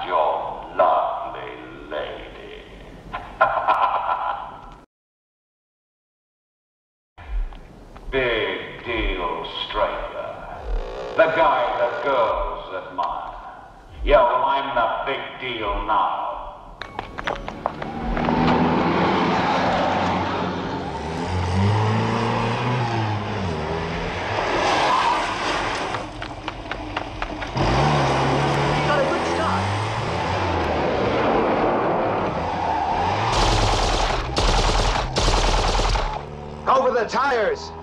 find your lovely lady. Big deal striker. The guy that girls admire. Yo, I'm the big deal now. Over the tires!